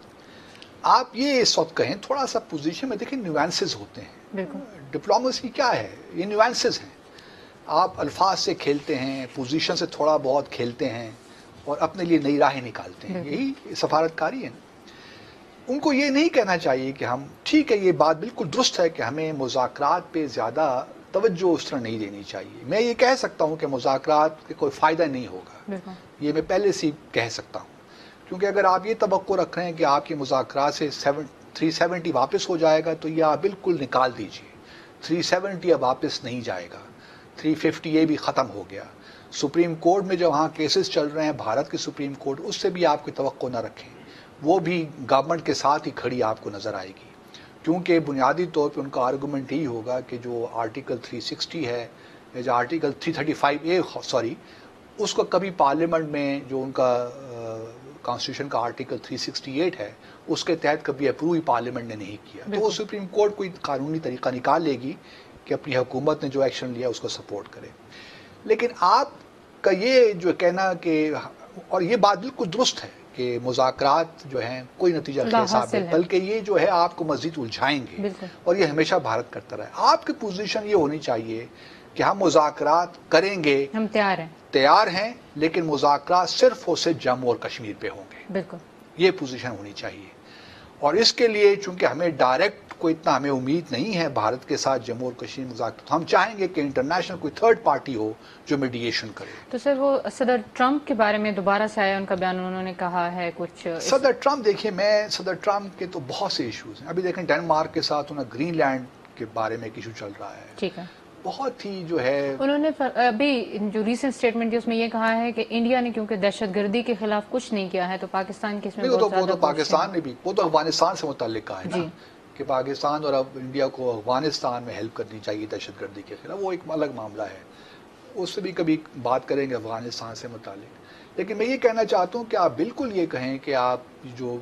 آپ یہ اس وقت کہیں تھوڑا سا پوزیشن میں دیکھیں, نیوانسز ہوتے ہیں. ڈپلومیسی کیا ہے, یہ نیوانسز ہیں. آپ الفاظ سے کھیلتے ہیں, پوزیشن سے تھوڑا بہت کھیلتے ہیں اور اپنے لیے نئی راہیں نکالتے ہیں. یہی سفارتکاری ہے. ان کو یہ نہیں کہنا چاہیے کہ ہم ٹھیک ہے, یہ بات بالکل درست ہے کہ ہمیں مذاکرات پہ زیادہ توجہ اس طرح نہیں دینی چاہیے. میں یہ کہہ سکتا ہوں کہ مذاکرات کے کوئی فائدہ نہیں ہوگا, یہ میں پہلے سے کہہ سکتا ہوں, کیونکہ اگر آپ یہ توقع رکھ رہے ہیں کہ آپ کی مذاکرات سے 370 واپس ہو جائے گا تو یہ آپ بالکل نکال دیجئے. 370 اب واپس نہیں جائے گا, 350 یہ بھی ختم ہو گیا. سپریم کورٹ میں جو وہاں کیسز چل رہے ہیں, بھارت کی سپریم کورٹ, اس سے بھی آپ کوئی توقع نہ رکھیں. وہ بھی گورنمنٹ کے ساتھ ہی کھڑی آپ کو نظر آئے گی, کیونکہ بنیادی طور پہ ان کا آرگومنٹ یہی ہوگا کہ جو آرٹیکل 360 ہے یا جو آرٹیکل 335A اس کو کبھی پارلیمنٹ میں جو ان کا کانسٹیٹیوشن کا آرٹیکل 368 ہے اس کے تحت کبھی اپروو ہی پارلیمنٹ نے نہیں کیا, تو وہ سپریم کورٹ کوئی قانونی طریقہ نکال لے گی کہ اپنی حکومت نے جو ایکشن لیا اس کو سپورٹ کرے. لیکن آپ کا یہ جو کہنا کہ, اور یہ بات بالکل درست ہے کہ مذاکرات جو ہیں کوئی نتیجہ خیز ثابت، بلکہ یہ جو ہے آپ کو مزید الجھائیں گے، اور یہ ہمیشہ بھارت کرتا رہا ہے۔ آپ کی پوزیشن یہ ہونی چاہیے کہ ہم مذاکرات کریں گے، ہم تیار ہیں، لیکن مذاکرات صرف اور صرف جموں اور کشمیر پہ ہوں گے، بالکل یہ پوزیشن ہونی چاہیے۔ اور اس کے لیے چونکہ ہمیں ڈائریکٹ کوئی اتنا ہمیں امید نہیں ہے بھارت کے ساتھ جموں اور کشمیر مذاکرات، ہم چاہیں گے کہ انٹرنیشنل کوئی تھرڈ پارٹی ہو جو میڈیشن کرے۔ تو سر وہ صدر ٹرمپ کے بارے میں دوبارہ سے آیا ان کا بیان، انہوں نے کہا ہے کچھ صدر ٹرمپ، دیکھیے صدر ٹرمپ کے تو بہت سے ایشوز ہیں۔ ابھی دیکھیں ڈنمارک کے ساتھ انہیں گرین لینڈ کے بارے میں ایک ایشو چل رہا ہے، ٹھیک ہے، بہت ہی جو ہے انہوں نے ابھی جو ریسنٹ اسٹیٹمنٹ دی اس میں یہ کہا ہے کہ انڈیا نے کیونکہ دہشت گردی کے خلاف کچھ نہیں کیا ہے تو پاکستان کی اس میں بہت زیادہ وہ تو پاکستان نے بھی، وہ تو افغانستان سے متعلق کہا ہے نا کہ پاکستان اور اب انڈیا کو افغانستان میں ہیلپ کرنی چاہیے دہشت گردی کے خلاف، وہ ایک الگ معاملہ ہے، اس سے بھی کبھی بات کریں گے افغانستان سے متعلق۔ لیکن میں یہ کہنا چاہتا ہوں کہ آپ بالکل یہ کہیں کہ آپ جو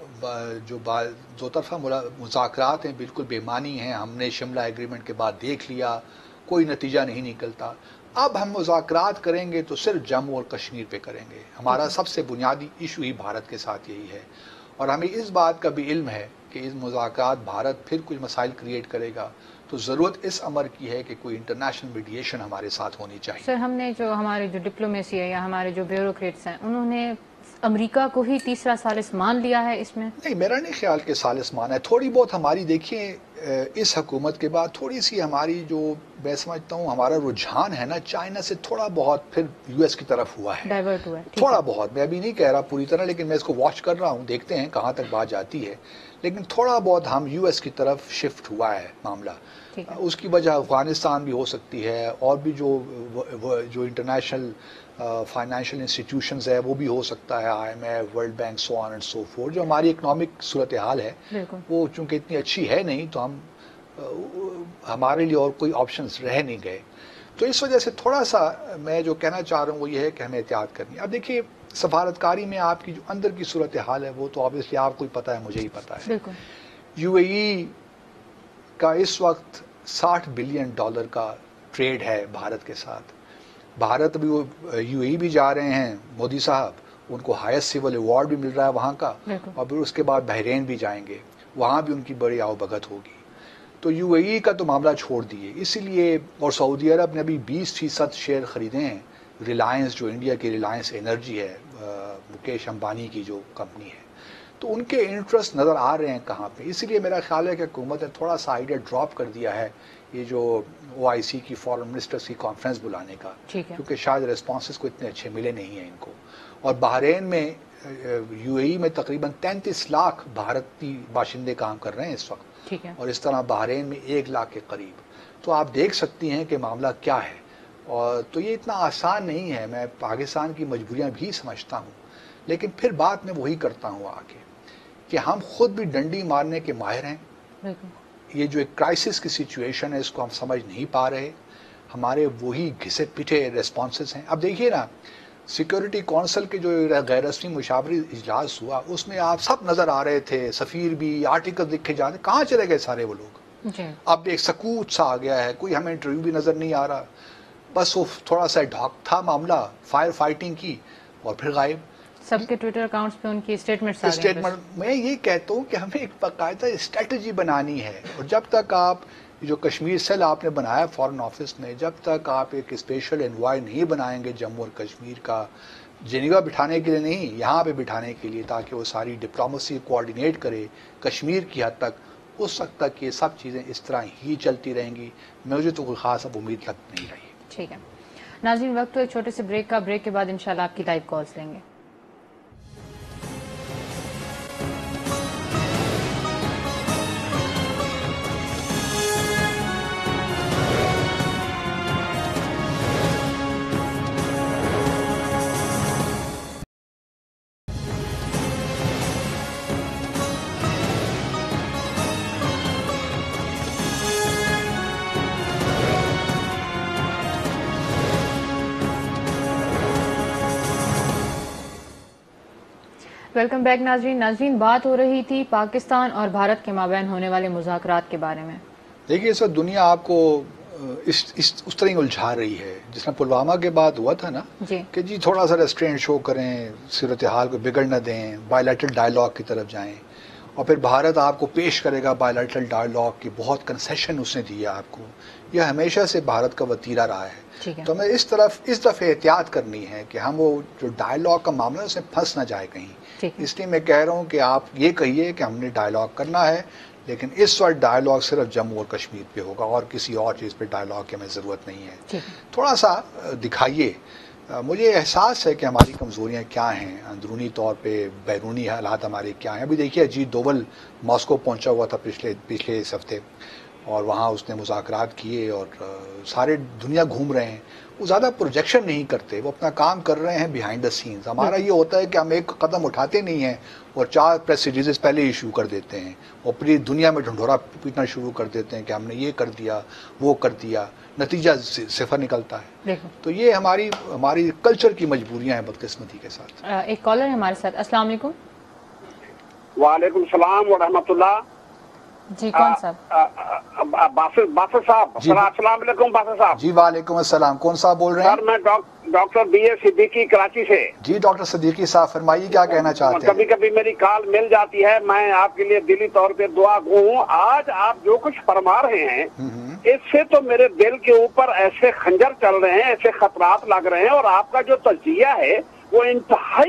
دو طرفہ مذاکرات ہیں بالکل بے معنی ہیں، ہم نے شملہ ایگریمنٹ کے بعد دیکھ لیا کوئی نتیجہ نہیں نکلتا، اب ہم مذاکرات کریں گے تو صرف جموں اور کشمیر پہ کریں گے۔ ہمارا سب سے بنیادی ایشو ہی بھارت کے ساتھ یہی ہے، اور ہمیں اس بات کا بھی علم ہے کہ اس مذاکرات بھارت پھر کچھ مسائل کریٹ کرے گا، تو ضرورت اس امر کی ہے کہ کوئی انٹرنیشنل میڈیشن ہمارے ساتھ ہونی چاہیے۔ سر ہم نے جو ہمارے جو ڈپلومیسی ہے یا ہمارے جو بیوروکریٹس ہیں انہوں نے امریکہ کو ہی تیسرا ثالث مان لیا ہے اس میں؟ نہیں، میرا نہیں خیال کہ ثالث مانا ہے، تھوڑی بہت ہماری دیکھیں اس حکومت کے بعد تھوڑی سی ہماری جو میں سمجھتا ہوں ہمارا رجحان ہے نا چائنا سے تھوڑا بہت پھر یو ایس کی طرف ہوا ہے، ڈائیورٹ ہوا ہے تھوڑا بہت، میں ابھی نہیں کہہ رہا پوری طرح، لیکن میں اس کو واچ کر رہا ہوں، دیکھتے ہیں کہاں تک بات جاتی ہے، لیکن تھوڑا بہت ہم یو ایس کی طرف شفٹ ہوا ہے معاملہ۔ اس کی وجہ افغانستان بھی ہو سکتی ہے، اور بھی جو انٹرنیشنل فائنینشیل انسٹیٹیوشنز ہے وہ بھی ہو سکتا ہے، I M F, world bank, so on and so forth, جو ہماری اکنامک صورتحال ہے وہ چونکہ اتنی اچھی ہے نہیں تو ہمارے لیے اور کوئی آپشنز رہ نہیں گئے، تو اس وجہ سے تھوڑا سا میں جو کہنا چاہ رہا ہوں وہ یہ ہے کہ ہمیں احتیاط کرنی ہے۔ اب دیکھیے سفارتکاری میں آپ کی جو اندر کی صورتحال ہے وہ تو آبویسلی آپ کو ہی پتہ ہے، مجھے ہی پتہ ہے۔ یو اے ای کا اس وقت $60 بلین کا ٹریڈ ہے بھارت کے ساتھ، بھارت بھی یو اے ای بھی جا رہے ہیں مودی صاحب، ان کو ہائیسٹ سول ایوارڈ بھی مل رہا ہے وہاں کا، اور پھر اس کے بعد بحرین بھی جائیں گے، وہاں بھی ان کی بڑی آؤ بھگت ہوگی، تو یو اے ای کا تو معاملہ چھوڑ دیے، اسی لیے اور سعودی عرب نے ابھی 20% شیئر خریدے ہیں ریلائنس، جو انڈیا کی ریلائنس انرجی ہے، مکیش امبانی کی جو کمپنی ہے، تو ان کے انٹرسٹ نظر آ رہے ہیں کہاں پہ، اسی لیے میرا خیال ہے کہ حکومت نے تھوڑا سا آئیڈیا ڈراپ کر دیا ہے یہ جو او آئی سی کی فارن منسٹرز کی کانفرنس بلانے کا، کیونکہ شاید ریسپانسز کو اتنے اچھے ملے نہیں ہیں ان کو، اور بحرین میں یو اے ای میں تقریباً 33 لاکھ بھارتی باشندے کام کر رہے ہیں اس وقت، اور اس طرح بحرین میں 1 لاکھ کے قریب، تو آپ دیکھ سکتی ہیں کہ معاملہ کیا ہے، اور تو یہ اتنا آسان نہیں ہے، میں پاکستان کی مجبوریاں بھی سمجھتا ہوں، لیکن پھر بات میں وہی کرتا ہوں آگے کہ ہم خود بھی ڈنڈی مارنے کے ماہر ہیں، یہ جو ایک کرائسس کی سچویشن ہے اس کو ہم سمجھ نہیں پا رہے، ہمارے وہی گھسے پٹے ریسپانسز ہیں۔ اب دیکھیے نا سیکورٹی کونسل کے جو غیر رسمی مشاوری اجلاس ہوا اس میں آپ سب نظر آ رہے تھے، سفیر بھی، آرٹیکل لکھے جاتے، کہاں چلے گئے سارے وہ لوگ؟ اب ایک سکوت سا آ گیا ہے، کوئی ہمیں انٹرویو بھی نظر نہیں آ رہا، بس وہ تھوڑا سا ڈھاک تھا معاملہ، فائر فائٹنگ کی اور پھر غائب۔ سب کے ٹویٹر اکاؤنٹس پہ ان کی اسٹیٹمنٹس آ گئے ہیں۔ میں یہ کہتا ہوں کہ ہمیں ایک باقاعدہ اسٹریٹجی بنانی ہے، اور جب تک آپ جو کشمیر سیل آپ نے بنایا فارن آفس میں، جب تک آپ ایک اسپیشل انوائے نہیں بنائیں گے جموں اور کشمیر کا، جنیوا بٹھانے کے لیے نہیں، یہاں پہ بٹھانے کے لیے تاکہ وہ ساری ڈپلومیسی کوآرڈینیٹ کرے کشمیر کی حد تک، اس وقت تک یہ سب چیزیں اس طرح ہی چلتی رہیں گی، مجھے تو کوئی خاص اب امید لگ نہیں رہی۔ ٹھیک ہے ناظرین، وقت تو ایک چھوٹے سے بریک کا، بریک کے بعد انشاءاللہ آپ کی لائیو کالز لیں گے۔ ویلکم بیک ناظرین، بات ہو رہی تھی پاکستان اور بھارت کے مابین ہونے والے مذاکرات کے بارے میں۔ دیکھیے اس وقت دنیا آپ کو اس طرح الجھا رہی ہے جس طرح پلوامہ کے بعد ہوا تھا نا کہ جی تھوڑا سا ریسٹرینٹ شو کریں، صورتحال کو بگڑ نہ دیں، بائی لیٹرل ڈائلاگ کی طرف جائیں، اور پھر بھارت آپ کو پیش کرے گا بائی لیٹرل ڈائلاگ کی بہت کنسیشن اس نے دیا آپ کو. یہ ہمیشہ سے بھارت کا وتیرہ رہا ہے. تو ہمیں اس دفعہ احتیاط کرنی ہے کہ ہم وہ جو ڈائلاگ کا معاملہ اس میں پھنس نہ جائے کہیں. اس لیے میں کہہ رہا ہوں کہ آپ یہ کہیے کہ ہم نے ڈائلاگ کرنا ہے، لیکن اس وقت ڈائلاگ صرف جموں اور کشمیر پہ ہوگا اور کسی اور چیز پہ ڈائلاگ کی ہمیں ضرورت نہیں ہے. تھوڑا سا دکھائیے. مجھے احساس ہے کہ ہماری کمزوریاں کیا ہیں اندرونی طور پہ، بیرونی حالات ہمارے کیا ہیں. ابھی دیکھیے اجیت دوول ماسکو پہنچا ہوا تھا پچھلے اس ہفتے، اور وہاں اس نے مذاکرات کیے اور سارے دنیا گھوم رہے ہیں. وہ زیادہ پروجیکشن نہیں کرتے، وہ اپنا کام کر رہے ہیں بیہائنڈ دا سینز. ہمارا یہ ہوتا ہے کہ ہم ایک قدم اٹھاتے نہیں ہیں اور 4 پریس ریلیزز پہلے ایشو کر دیتے ہیں اور پوری دنیا میں ڈھنڈورا پیٹنا شروع کر دیتے ہیں کہ ہم نے یہ کر دیا وہ کر دیا، نتیجہ صفر نکلتا ہے. تو یہ ہماری کلچر کی مجبوریاں ہیں بدقسمتی کے ساتھ. ایک کالر ہے ہمارے ساتھ. السلام علیکم. وعلیکم السلام ورحمۃ اللہ. جی کون صاحب؟ باسط صاحب. السلام علیکم باسط صاحب. جی وعلیکم السلام. کون صاحب بول رہے ہیں؟ سر میں doctor B A Siddiqui Karachi سے. جی ڈاکٹر صدیقی صاحب فرمائیے کیا کہنا چاہتے ہیں؟ کبھی کبھی میری کال مل جاتی ہے، میں آپ کے لیے دلی طور پہ دعا گو ہوں. آج آپ جو کچھ فرما رہے ہیں اس سے تو میرے دل کے اوپر ایسے خنجر چل رہے ہیں، ایسے خطرات لگ رہے ہیں، اور آپ کا جو تجزیہ ہے وہ انتہائی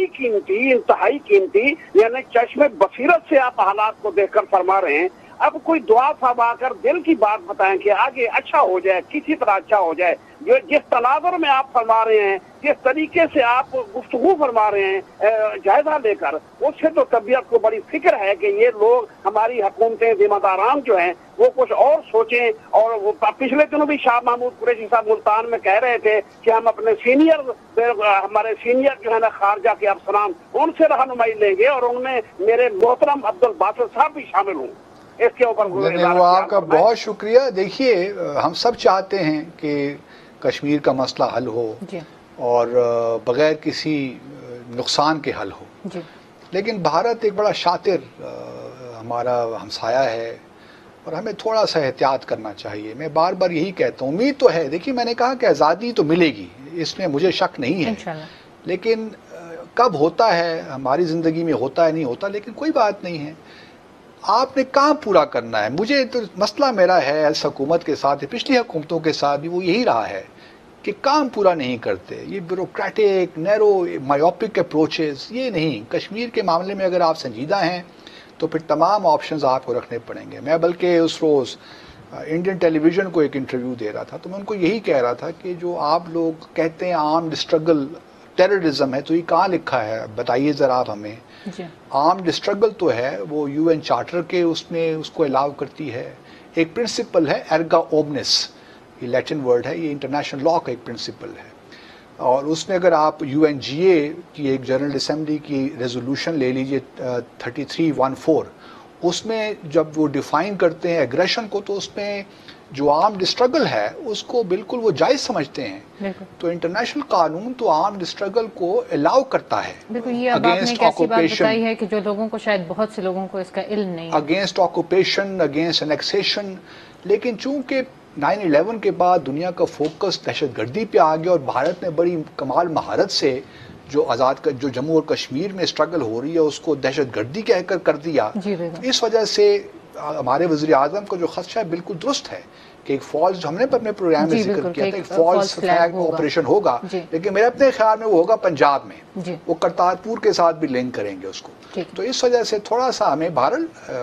قیمتی یعنی چشم بصیرت سے آپ حالات کو دیکھ کر فرما رہے ہیں. اب کوئی دعا صاحب آ کر دل کی بات بتائیں کہ آگے اچھا ہو جائے، کسی طرح اچھا ہو جائے. جس تناظر میں آپ فرما رہے ہیں، جس طریقے سے آپ گفتگو فرما رہے ہیں جائزہ لے کر، اس سے تو طبیعت کو بڑی فکر ہے کہ یہ لوگ ہماری حکومتیں ذمہ داران جو ہیں وہ کچھ اور سوچیں. اور وہ پچھلے دنوں بھی شاہ محمود قریشی صاحب ملتان میں کہہ رہے تھے کہ ہم اپنے ہمارے سینئر جو ہے نا خارجہ کے افسران، ان سے رہنمائی لیں گے، اور ان میں میرے محترم عبدالباسط صاحب بھی شامل ہوں. اس کے اوپر وہ آپ کا بہت شکریہ. دیکھیے ہم سب چاہتے ہیں کہ کشمیر کا مسئلہ حل ہو اور بغیر کسی نقصان کے حل ہو، لیکن بھارت ایک بڑا شاطر ہمارا ہمسایہ ہے اور ہمیں تھوڑا سا احتیاط کرنا چاہیے. میں بار بار یہی کہتا ہوں. امید تو ہے، دیکھیے میں نے کہا کہ آزادی تو ملے گی، اس میں مجھے شک نہیں ہے، لیکن کب ہوتا ہے ہماری زندگی میں ہوتا ہے نہیں ہوتا، لیکن کوئی بات نہیں ہے. آپ نے کام پورا کرنا ہے. مجھے تو مسئلہ میرا ہے اس حکومت کے ساتھ، پچھلی حکومتوں کے ساتھ بھی وہ یہی رہا ہے کہ کام پورا نہیں کرتے. یہ بیوروکریٹک نیرو مایوپک اپروچز، یہ نہیں. کشمیر کے معاملے میں اگر آپ سنجیدہ ہیں تو پھر تمام آپشنز آپ کو رکھنے پڑیں گے. میں بلکہ اس روز انڈین ٹیلی ویژن کو ایک انٹرویو دے رہا تھا تو میں ان کو یہی کہہ رہا تھا کہ جو آپ لوگ کہتے ہیں آرمڈ اسٹرگل ٹیررزم ہے، تو یہ کہاں لکھا ہے بتائیے ذرا آپ ہمیں. آرمڈ اسٹرگل تو ہے وہ یو این چارٹر کے اس میں اس کو الاؤ کرتی ہے. ایک پرنسپل ہے ایرگا اومنس، یہ لیٹن ورڈ ہے، یہ انٹرنیشنل لا کا ایک پرنسپل ہے. اور اس میں اگر آپ یو این جی اے کی ایک جنرل اسمبلی کی ریزولوشن لے لیجئے 3314، اس میں جب وہ ڈیفائن کرتے ہیں ایگریشن کو، تو اس میں جو آرمڈ اسٹرگل ہے اس کو بالکل وہ جائز سمجھتے ہیں. تو انٹرنیشنل قانون تو آرمڈ اسٹرگل کو الاؤ کرتا ہے. بالکل، یہ اب آپ نے ایک ایسی بات بتائی ہے کہ جو لوگوں کو شاید بہت سے لوگوں کو اس کا علم نہیں ہے. Against occupation, against annexation. لیکن چونکہ 9/11 کے بعد دنیا کا فوکس دہشت گردی پہ آ گیا اور بھارت نے بڑی کمال مہارت سے جو جموں اور کشمیر میں اسٹرگل ہو رہی ہے اس کو دہشت گردی کہہ کر دیا. اس وجہ سے ہمارے وزیر اعظم کا جو خدشہ ہے بالکل درست ہے کہ ایک فالس، ہم نے اپنے پروگرام میں ذکر کیا تھا، ایک فالس فلیگ آپریشن ہوگا، لیکن میرے اپنے خیال میں وہ ہوگا پنجاب میں. وہ کرتارپور کے ساتھ بھی لنک کریں گے اس کو. تو اس وجہ سے تھوڑا سا ہمیں بہرحال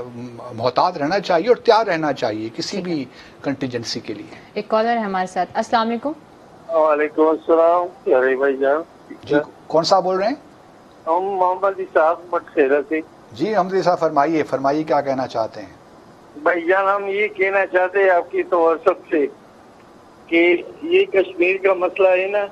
محتاط رہنا چاہیے اور تیار رہنا چاہیے کسی بھی کنٹینجنسی کے لیے. ایک کالر ہے ہمارے ساتھ. السلام علیکم. وعلیکم السلام. ارے بھائی جان. جی کون صاحب بول رہے ہیں؟ ہم محمد اسحاق بٹخیرہ سے. جی محمد صاحب فرمائیے کیا کہنا چاہتے ہیں؟ بھائی جان ہم یہ کہنا چاہتے ہیں آپ کی توسط سے کہ یہ کشمیر کا مسئلہ ہے نا.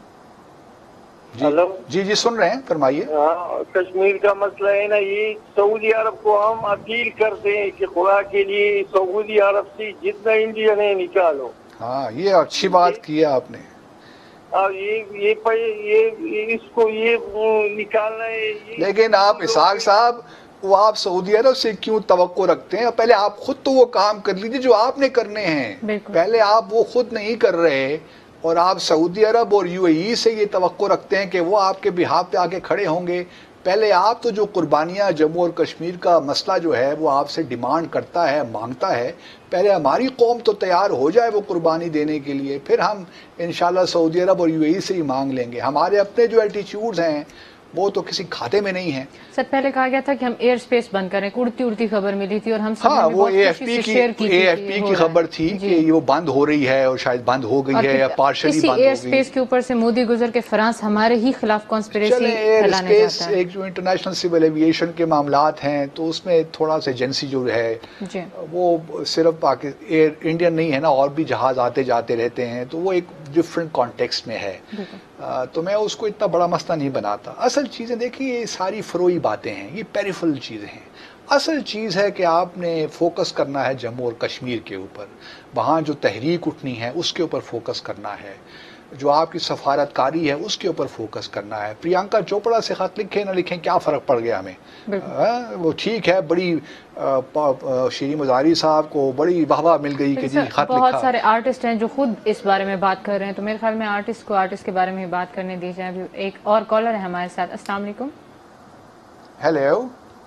جی سن رہے ہیں، فرمائیے. ہاں، کشمیر کا مسئلہ ہے نا، یہ سعودی عرب کو ہم اپیل کرتے ہیں کہ خدا کے لیے سعودی عرب سے جتنا انڈین ہے نکالو. ہاں یہ اچھی بات کی ہے آپ نے. اور یہ اس کو یہ نکالنا ہے. لیکن آپ اسحاق صاحب وہ آپ سعودی عرب سے کیوں توقع رکھتے ہیں؟ پہلے آپ خود تو وہ کام کر لیجیے جو آپ نے کرنے ہیں. پہلے آپ وہ خود نہیں کر رہے اور آپ سعودی عرب اور UAE سے یہ توقع رکھتے ہیں کہ وہ آپ کے بہاف پہ آ کے کھڑے ہوں گے. پہلے آپ تو جو قربانیاں جموں اور کشمیر کا مسئلہ جو ہے وہ آپ سے ڈیمانڈ کرتا ہے، مانگتا ہے، پہلے ہماری قوم تو تیار ہو جائے وہ قربانی دینے کے لیے، پھر ہم انشاءاللہ سعودی عرب اور UAE سے ہی مانگ لیں گے. ہمارے اپنے جو ایٹیچیوڈز ہیں وہ تو کسی کھاتے میں نہیں ہیں. سر پہلے کہا گیا تھا کہ ہم ایئر سپیس بند کریں، اڑتی خبر ملی تھی اور ہم سب ہاں وہ AFP کی خبر تھی کہ وہ بند ہو رہی ہے اور شاید بند ہو گئی ہے یا پارشلی بند ہو گئی. ایئر سپیس کے اوپر سے مودی گزر کے فرانس ہمارے ہی خلاف کانسپریسی ایئر سپیس ایک جو انٹرنیشنل سول ایویشن کے معاملات ہیں تو اس میں تھوڑا سا ایجنسی جو ہے وہ صرف انڈین نہیں ہے نا، اور بھی جہاز آتے جاتے رہتے ہیں، تو وہ ایک ڈفرینٹ کانٹیکسٹ میں ہے. تو میں اس کو اتنا بڑا مسئلہ نہیں بناتا. اصل چیزیں دیکھیے یہ ساری فروئی باتیں ہیں، یہ پیریفرل چیزیں ہیں. اصل چیز ہے کہ آپ نے فوکس کرنا ہے جموں اور کشمیر کے اوپر، وہاں جو تحریک اٹھنی ہے اس کے اوپر فوکس کرنا ہے، جو آپ کی سفارتکاری ہے اس کے اوپر فوکس کرنا ہے. پریانکا چوپڑا سے خط لکھیں نہ لکھیں کیا فرق پڑ گیا ہمیں؟ وہ ٹھیک ہے، بڑی شیریں مزاری صاحب کو بڑی واہ مل گئی کہ جی خط لکھا. بہت سارے آرٹسٹ ہیں جو خود اس بارے میں بات کر رہے ہیں، تو میرے خیال میں آرٹسٹ کو آرٹسٹ کے بارے میں بات کرنے دی جائے. ایک اور کالر ہے ہمارے ساتھ. السلام علیکم. ہیلو.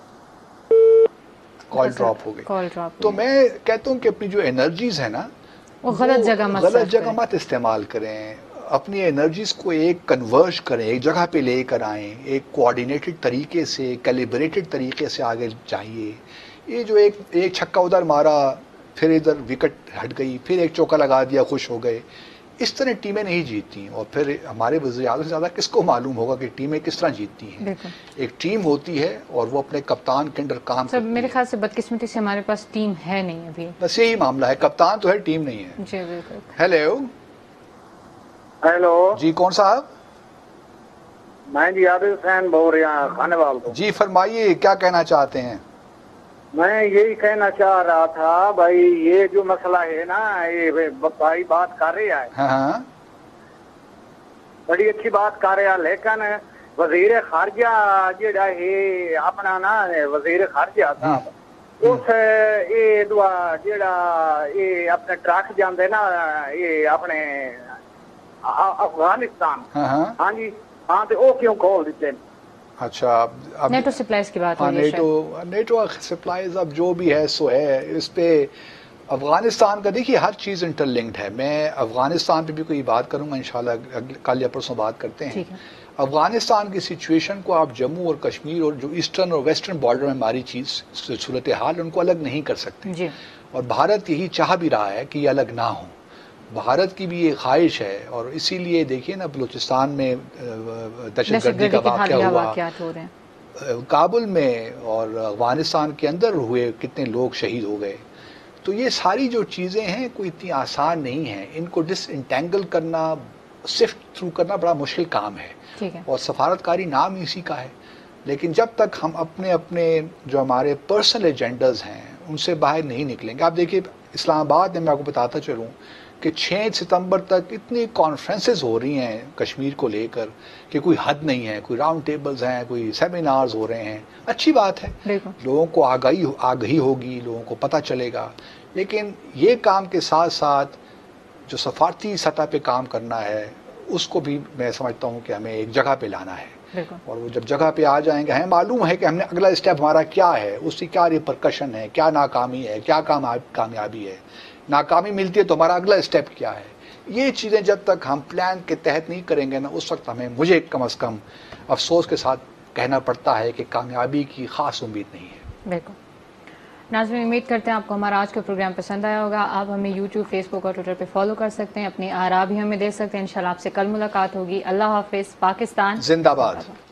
کال ڈراپ ہو گئی. تو میں کہتا ہوں کہ اپنی جو انرجیز ہیں نا وہ غلط جگہ مت استعمال کریں. اپنی انرجیز کو ایک کنورج کریں، ایک جگہ پہ لے کر آئیں، ایک کوآرڈینیٹڈ طریقے سے، کیلیبریٹڈ طریقے سے آگے جائیے. یہ جو ایک چھکا ادھر مارا پھر ادھر وکٹ ہٹ گئی، پھر ایک چوکا لگا دیا خوش ہو گئے، اس طرح ٹیمیں نہیں جیتتی. اور پھر ہمارے وزیر اعظم سے زیادہ کس کو معلوم ہوگا کہ ٹیمیں کس طرح جیتتی ہیں. ایک ٹیم ہوتی ہے اور وہ اپنے کپتان کے اندر کام کرتی ہے. میرے خیال سے بدقسمتی سے ہمارے پاس ٹیم ہے نہیں ابھی، بس یہی معاملہ ہے، کپتان تو ہے ٹیم نہیں ہے. جی بالکل. ہیلو جی کون صاحب؟ میں جی عادل حسین بول رہا ہوں کھانے وال کو. جی فرمائیے کیا کہنا چاہتے ہیں؟ میں یہی کہنا چاہ رہا تھا بھائی یہ جو مسئلہ ہے نا، یہ بھائی بات کر رہے ہیں، ہاں بڑی اچھی بات کر رہے ہیں، لیکن وزیر خارجہ جڑا ہے اپنا نا وزیر خارجہ صاحب اس یہ دعا جڑا یہ اپنے ٹرک جاندے نا یہ اپنے افغانستان، ہاں جی ہاں، تو وہ کیوں کھول دیتے؟ اچھا نیٹو سپلائز کی بات ہاں نیٹو سپلائز اب جو بھی ہے سو ہے. اس پہ افغانستان کا دیکھیے ہر چیز انٹر لنکڈ ہے. میں افغانستان پہ بھی کوئی بات کروں گا انشاءاللہ، کل یا پرسوں بات کرتے ہیں. افغانستان کی سچویشن کو آپ جموں اور کشمیر اور جو ایسٹرن اور ویسٹرن بارڈر میں ہماری چیز صورتحال ان کو الگ نہیں کر سکتے. اور بھارت یہی چاہ بھی رہا ہے کہ یہ الگ نہ ہوں. بھارت کی بھی یہ خواہش ہے، اور اسی لیے دیکھیے نا بلوچستان میں دہشت گردی کا واقعہ ہوا، کابل میں اور افغانستان کے اندر ہوئے کتنے لوگ شہید ہو گئے. تو یہ ساری جو چیزیں ہیں کوئی اتنی آسان نہیں ہیں. ان کو ڈس انٹینگل کرنا، سفٹ تھرو کرنا بڑا مشکل کام ہے، اور سفارتکاری نام اسی کا ہے. لیکن جب تک ہم اپنے جو ہمارے پرسنل ایجنڈاز ہیں ان سے باہر نہیں نکلیں گے. آپ دیکھیے اسلام آباد میں آپ کو بتاتا چلوں کہ 6 ستمبر تک اتنی کانفرنسز ہو رہی ہیں کشمیر کو لے کر کہ کوئی حد نہیں ہے. کوئی راؤنڈ ٹیبلز ہیں، کوئی سیمینارز ہو رہے ہیں، اچھی بات ہے، لوگوں کو آگہی ہوگی، لوگوں کو پتہ چلے گا. لیکن یہ کام کے ساتھ ساتھ جو سفارتی سطح پہ کام کرنا ہے اس کو بھی میں سمجھتا ہوں کہ ہمیں ایک جگہ پہ لانا ہے. اور وہ جب جگہ پہ آ جائیں گے ہمیں معلوم ہے کہ ہم نے اگلا اسٹیپ ہمارا کیا ہے، اس کی کیا ریپرکشن ہے، کیا ناکامی ہے، کیا کامیابی ہے. ناکامی ملتی ہے تو ہمارا اگلا اسٹیپ کیا ہے. یہ چیزیں جب تک ہم پلان کے تحت نہیں کریں گے نا، اس وقت مجھے کم از کم افسوس کے ساتھ کہنا پڑتا ہے کہ کامیابی کی خاص امید نہیں ہے. بالکل. ناظرین امید کرتے ہیں آپ کو ہمارا آج کا پروگرام پسند آیا ہوگا. آپ ہمیں یوٹیوب، فیس بک اور ٹویٹر پہ فالو کر سکتے ہیں. اپنی آراء بھی ہمیں دے سکتے ہیں. انشاءاللہ آپ سے کل ملاقات ہوگی. اللہ حافظ. پاکستان زندہ باد.